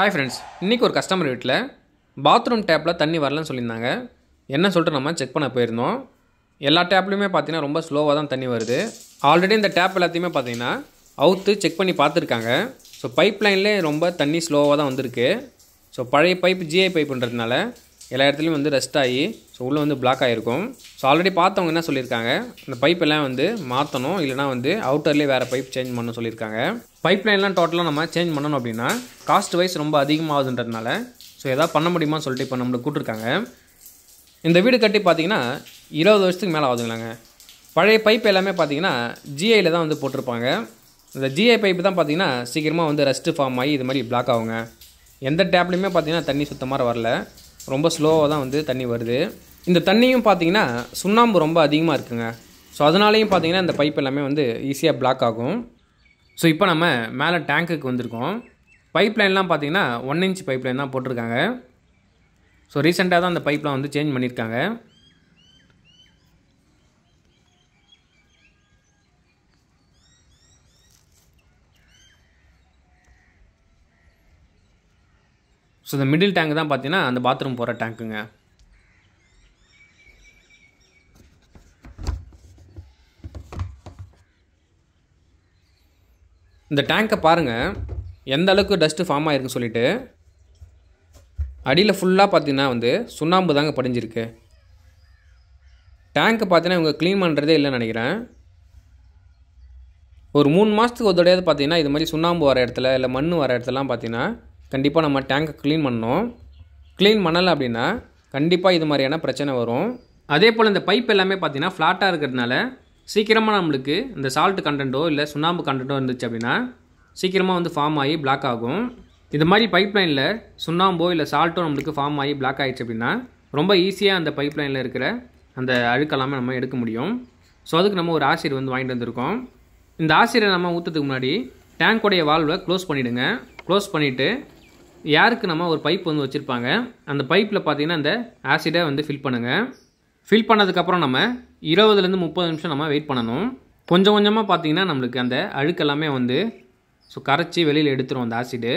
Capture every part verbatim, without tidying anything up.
Hi friends, இன்றைக்கி ஒரு customer வீட்டில் பாத்ரூம் டேப்பில் தண்ணி வரலன்னு சொல்லியிருந்தாங்க. என்ன சொல்லிட்டு நம்ம செக் பண்ண போயிருந்தோம். எல்லா டேப்லையுமே பார்த்தீங்கன்னா ரொம்ப ஸ்லோவாக தான் தண்ணி வருது. ஆல்ரெடி இந்த டேப் எல்லாத்தையுமே பார்த்தீங்கன்னா அவுத்து செக் பண்ணி பார்த்துருக்காங்க. ஸோ பைப் லைன்லேயே ரொம்ப தண்ணி ஸ்லோவாக தான் வந்திருக்கு. ஸோ பழைய பைப் ஜிஐ பைப்புன்றதுனால எல்லா இடத்துலையும் வந்து ரெஸ்ட் ஆகி ஸோ உள்ளே வந்து பிளாக் ஆகிருக்கும். ஸோ ஆல்ரெடி பார்த்தவங்க என்ன சொல்லியிருக்காங்க, இந்த பைப் எல்லாம் வந்து மாற்றணும், இல்லைனா வந்து அவுட்டர்லேயே வேறு பைப் சேஞ்ச் பண்ணணும் சொல்லியிருக்காங்க. பைப் லைன்லாம் டோட்டலாக நம்ம சேஞ்ச் பண்ணணும் அப்படின்னா காஸ்ட் வைஸ் ரொம்ப அதிகமாகுதுன்றதுனால ஸோ எதாவது பண்ண முடியுமான்னு சொல்லிட்டு இப்போ நம்மளுக்கு கூப்பிட்ருக்காங்க. இந்த வீடு கட்டி பார்த்தீங்கன்னா இருபது வருஷத்துக்கு மேலே ஆகுதுங்களாங்க. பழைய பைப் எல்லாமே பார்த்தீங்கன்னா ஜிஐயில் தான் வந்து போட்டிருப்பாங்க. இந்த ஜிஐ பைப்பு தான் பார்த்தீங்கன்னா சீக்கிரமாக வந்து ரஸ்ட்டு ஃபார்ம் ஆகி இது மாதிரி பிளாக் ஆகுங்க. எந்த டேப்லையுமே பார்த்தீங்கன்னா தண்ணி சுத்தமாக வரல, ரொம்ப ஸ்லோவாக தான் வந்து தண்ணி வருது. இந்த தண்ணியும் பார்த்தீங்கன்னா சுண்ணாம்பு ரொம்ப அதிகமாக இருக்குங்க. ஸோ அதனாலேயும் பார்த்தீங்கன்னா இந்த பைப் எல்லாமே வந்து ஈஸியாக பிளாக் ஆகும். ஸோ இப்போ நம்ம மேலே டேங்க்குக்கு வந்திருக்கோம். பைப் லைன்லாம் பார்த்தீங்கன்னா ஒன் இன்ச் பைப் லைன் தான் போட்டிருக்காங்க. ஸோ ரீசெண்டாக தான் அந்த பைப்லாம் வந்து சேஞ்ச் பண்ணியிருக்காங்க. ஸோ இந்த மிடில் டேங்க் தான் பார்த்தீங்கன்னா அந்த பாத்ரூம் போகிற டேங்க்குங்க. இந்த டேங்கை பாருங்கள் எந்த அளவுக்கு டஸ்ட்டு ஃபார்ம் ஆகிருக்குன்னு சொல்லிட்டு. அடியில் ஃபுல்லாக பார்த்தீங்கன்னா வந்து சுண்ணாம்பு தாங்க படிஞ்சிருக்கு. டேங்க்கை பார்த்தீங்கன்னா இவங்க க்ளீன் பண்ணுறதே இல்லைன்னு நினைக்கிறேன். ஒரு மூணு மாதத்துக்கு ஒரு தடையாவது பார்த்தீங்கன்னா இது மாதிரி சுண்ணாம்பு வர இடத்துல இல்லை மண் வர இடத்துலலாம் பார்த்தீங்கன்னா கண்டிப்பாக நம்ம டேங்கை க்ளீன் பண்ணணும். க்ளீன் பண்ணலை அப்படின்னா கண்டிப்பாக இது மாதிரியான பிரச்சனை வரும். அதே போல் இந்த பைப் எல்லாமே பார்த்தீங்கன்னா ஃப்ளாட்டாக இருக்கிறதுனால சீக்கிரமாக நம்மளுக்கு இந்த சால்ட்டு கண்டென்ட்டோ இல்லை சுண்ணாம்பு கண்டென்ட்டோ இருந்துச்சு அப்படின்னா சீக்கிரமாக வந்து ஃபார்ம் ஆகி பிளாக் ஆகும். இந்த மாதிரி பைப் லைனில் சுண்ணாம்போ இல்லை சால்ட்டோ நம்மளுக்கு ஃபார்ம் ஆகி பிளாக் ஆகிடுச்சு அப்படின்னா ரொம்ப ஈஸியாக அந்த பைப் லைனில் இருக்கிற அந்த அழுக்கெல்லாமே நம்ம எடுக்க முடியும். ஸோ அதுக்கு நம்ம ஒரு ஆசிட் வந்து வாங்கிட்டு வந்திருக்கோம். இந்த ஆசிடை நம்ம ஊற்றுறதுக்கு முன்னாடி டேங்க்குடைய வால்வை க்ளோஸ் பண்ணிவிடுங்க. க்ளோஸ் பண்ணிவிட்டு யாருக்கு நம்ம ஒரு பைப் வந்து வச்சுருப்பாங்க, அந்த பைப்பில் பார்த்தீங்கன்னா இந்த ஆசிடை வந்து ஃபில் பண்ணுங்கள். ஃபில் பண்ணதுக்கப்புறம் நம்ம இருபதுலேருந்து முப்பது நிமிஷம் நம்ம வெயிட் பண்ணணும். கொஞ்சம் கொஞ்சமாக பார்த்தீங்கன்னா நம்மளுக்கு அந்த அழுக்கெல்லாமே வந்து ஸோ கரைச்சி வெளியில் எடுத்துரும் அந்த ஆசிடு.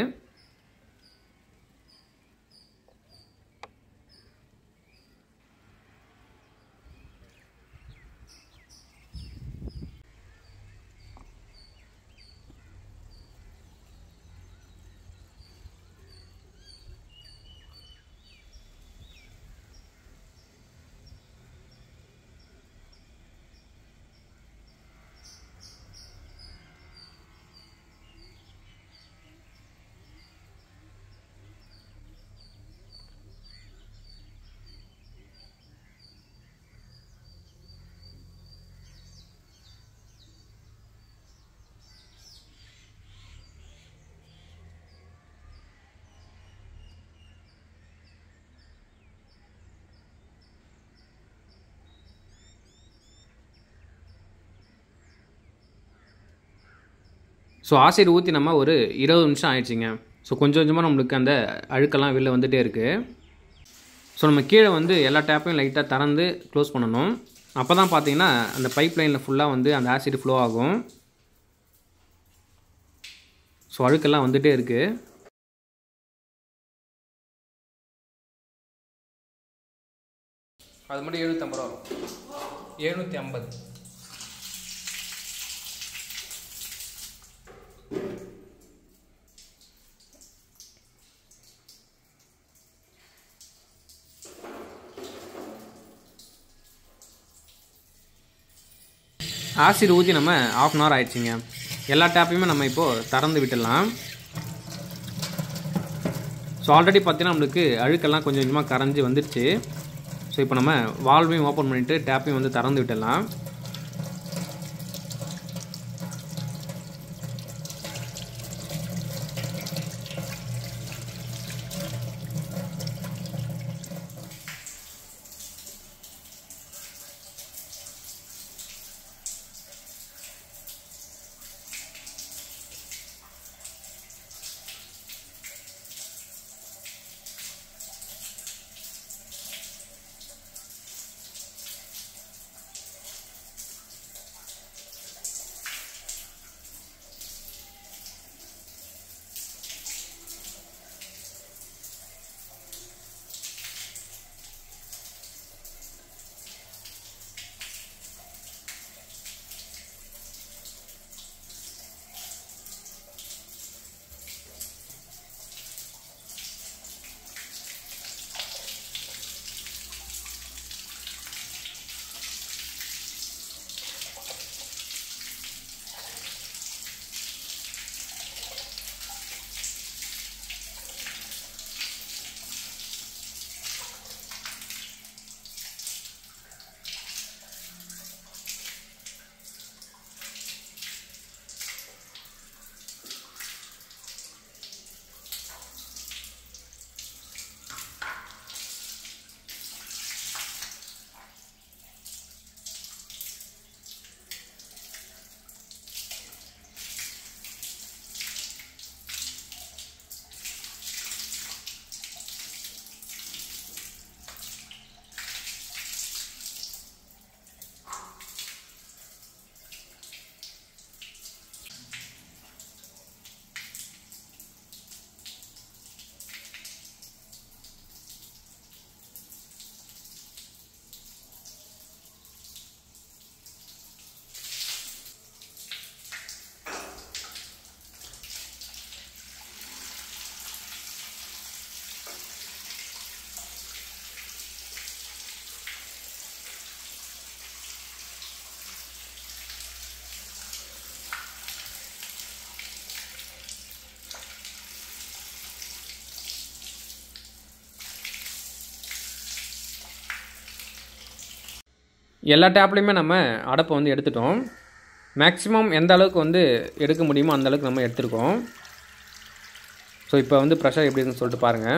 ஸோ ஆசிட் ஊற்றி நம்ம ஒரு இருபது நிமிஷம் ஆயிடுச்சிங்க. ஸோ கொஞ்சம் கொஞ்சமாக நம்மளுக்கு அந்த அழுக்கெல்லாம் வெளில வந்துகிட்டே இருக்குது. ஸோ நம்ம கீழே வந்து எல்லா டேப்பையும் லைட்டாக திறந்து க்ளோஸ் பண்ணணும். அப்போ தான் பார்த்தீங்கன்னா அந்த பைப் லைனில் ஃபுல்லாக வந்து அந்த ஆசிட் ஃப்ளோ ஆகும். ஸோ அழுக்கெல்லாம் வந்துகிட்டே இருக்குது. அது மட்டும் எழுநூற்றி ஐம்பது ரூபா வரும். எழுநூற்றி ஐம்பது ஆசிட் ஊற்றி நம்ம ஆஃப் அன் ஹவர் ஆயிடுச்சிங்க. எல்லா டேப்பையுமே நம்ம இப்போது திறந்து விட்டுடலாம். ஸோ ஆல்ரெடி பார்த்தீங்கன்னா நம்மளுக்கு அழுக்கெல்லாம் கொஞ்சம் கொஞ்சமாக கரைஞ்சி வந்துடுச்சு. ஸோ இப்போ நம்ம வால்வையும் ஓப்பன் பண்ணிவிட்டு டேப்பையும் வந்து திறந்து விட்டுடலாம். எல்லா டேப்லேயுமே நம்ம அடப்பை வந்து எடுத்துட்டோம். மேக்ஸிமம் எந்த அளவுக்கு வந்து எடுக்க முடியுமோ அந்த அளவுக்கு நம்ம எடுத்துருக்கோம். ஸோ இப்போ வந்து ப்ரெஷர் எப்படி இருக்குன்னு சொல்லிட்டு பாருங்கள்.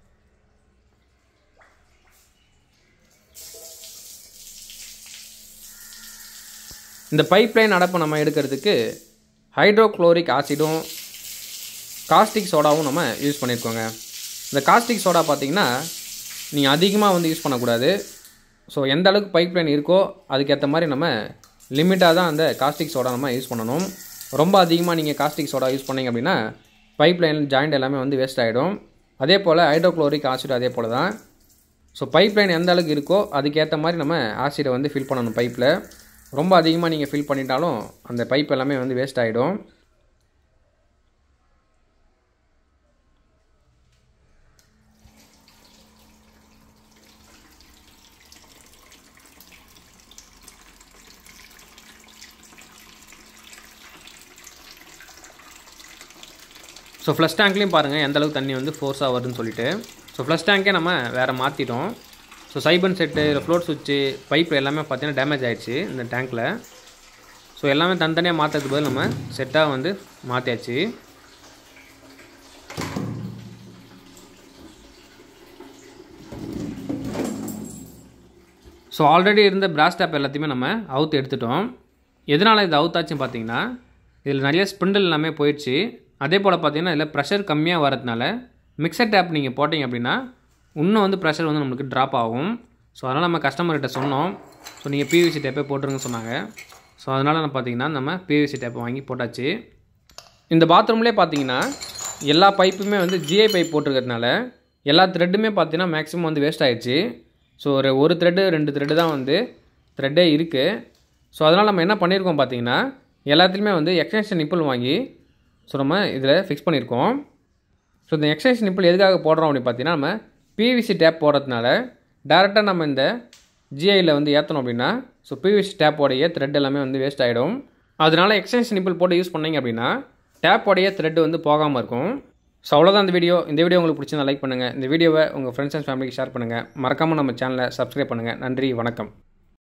இந்த பைப் லைன் அடப்பை நம்ம எடுக்கிறதுக்கு ஹைட்ரோக்ளோரிக் ஆசிடும் காஸ்டிக் சோடாவும் நம்ம யூஸ் பண்ணியிருக்கோங்க. இந்த காஸ்டிக் சோடா பார்த்திங்கன்னா நீங்கள் அதிகமாக வந்து யூஸ் பண்ணக்கூடாது. ஸோ எந்த அளவுக்கு பைப் லைன் இருக்கோ அதுக்கேற்ற மாதிரி நம்ம லிமிட்டாக தான் அந்த காஸ்டிக் சோடா நம்ம யூஸ் பண்ணணும். ரொம்ப அதிகமாக நீங்கள் காஸ்டிக் சோடா யூஸ் பண்ணிங்க அப்படின்னா பைப் லைன் ஜாயிண்ட் எல்லாமே வந்து வேஸ்ட் ஆகிடும். அதே போல் ஹைட்ரோக்ளோரிக் ஆசிட் அதே போல் தான். ஸோ பைப் லைன் எந்த அளவுக்கு இருக்கோ அதுக்கேற்ற மாதிரி நம்ம ஆசிடை வந்து ஃபில் பண்ணணும் பைப்பில். ரொம்ப அதிகமாக நீங்கள் ஃபில் பண்ணிட்டாலும் அந்த பைப் எல்லாமே வந்து வேஸ்ட் ஆகிடும். ஸோ ஃப்ளஷ் டேங்க்லேயும் பாருங்கள் எந்த அளவுக்கு தண்ணி வந்து ஃபோர்ஸாக வருதுன்னு சொல்லிட்டு. ஸோ ஃப்ளஷ் டேங்க்கே நம்ம வேறு மாற்றிட்டோம். ஸோ சைபன் செட்டு இல்லை ஃப்ளோட் சுவிட்சு பைப் எல்லாமே பார்த்தீங்கன்னா டேமேஜ் ஆகிடுச்சு இந்த டேங்க்கில். ஸோ எல்லாமே தனித்தனியாக மாற்றுறதுக்கு பதில் நம்ம செட்டாக வந்து மாற்றியாச்சு. ஸோ ஆல்ரெடி இருந்த பிராஸ் டேப் எல்லாத்தையுமே நம்ம அவுத்து எடுத்துட்டோம். எதனால் இது அவுத்தாச்சுன்னு பார்த்தீங்கன்னா இதில் நிறைய ஸ்பிண்டில் எல்லாமே போயிடுச்சு. அதே போல் பார்த்தீங்கன்னா இதில் ப்ரெஷர் கம்மியாக வரதுனால மிக்சர் டேப் நீங்கள் போட்டிங்க அப்படின்னா இன்னும் வந்து ப்ரெஷர் வந்து நம்மளுக்கு ட்ராப் ஆகும். ஸோ அதனால் நம்ம கஸ்டமர்கிட்ட சொன்னோம். ஸோ நீங்கள் பிவிசி டேப்பே போட்டுருங்கன்னு சொன்னாங்க. ஸோ அதனால் நம்ம பார்த்திங்கன்னா நம்ம பிவிசி டேப்பை வாங்கி போட்டாச்சு. இந்த பாத்ரூம்லேயே பார்த்தீங்கன்னா எல்லா பைப்புமே வந்து ஜிஐ பைப் போட்டிருக்கிறதுனால எல்லா த்ரெட்டுமே பார்த்தீங்கன்னா மேக்ஸிமம் வந்து வேஸ்ட் ஆகிடுச்சு. ஸோ ஒரு ஒரு த்ரெட்டு ரெண்டு த்ரெட்டு தான் வந்து த்ரெட்டே இருக்குது. ஸோ அதனால் நம்ம என்ன பண்ணியிருக்கோம் பார்த்தீங்கன்னா எல்லாத்துலேயுமே வந்து எக்ஸ்டென்ஷன் நிப்பிள் வாங்கி ஸோ நம்ம இதில் ஃபிக்ஸ் பண்ணியிருக்கோம். ஸோ இந்த எக்ஸ்டென்ஷன் நிப்பிள் எதுக்காக போடுறோம் அப்படின்னு பார்த்தீங்கன்னா நம்ம பிவிசி டேப் போடுறதுனால டேரெக்டாக நம்ம இந்த ஜிஐயில் வந்து ஏற்றணும் அப்படின்னா ஸோ பிவிசி டேப்போடைய த்ரெட் எல்லாமே வந்து வேஸ்ட் ஆகிடும். அதனால் எக்ஸ்டென்ஷன் நிப்பிள் போட்டு யூஸ் பண்ணிங்க அப்படின்னா டேப்போடைய த்ரெட் வந்து போகாமல் இருக்கும். ஸோ அவ்வளோதான் இந்த வீடியோ. இந்த வீடியோ உங்களுக்கு பிடிச்சிருந்தா லைக் பண்ணுங்கள். இந்த வீடியோவை உங்கள் ஃப்ரெண்ட்ஸ் அண்ட் ஃபேமிலிக்கு ஷேர் பண்ணுங்கள். மறக்காமல் நம்ம சேனலை சப்ஸ்கிரைப் பண்ணுங்கள். நன்றி, வணக்கம்.